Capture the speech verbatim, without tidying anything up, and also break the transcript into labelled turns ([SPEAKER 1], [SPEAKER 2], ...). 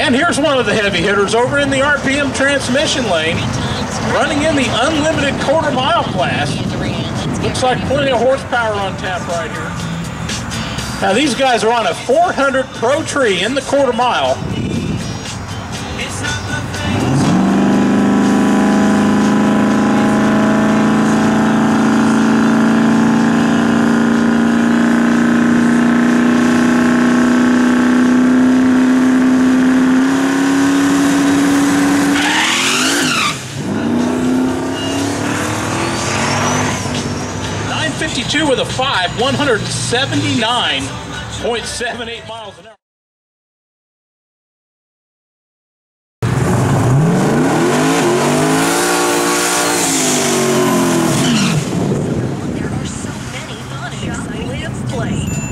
[SPEAKER 1] And here's one of the heavy hitters over in the R P M transmission lane, running in the unlimited quarter mile class. Looks like plenty of horsepower on tap right here. Now these guys are on a four hundred Pro Tree in the quarter mile. fifty-two with a five, one hundred seventy-nine point seven eight miles an hour.
[SPEAKER 2] There are so many monitors I live played.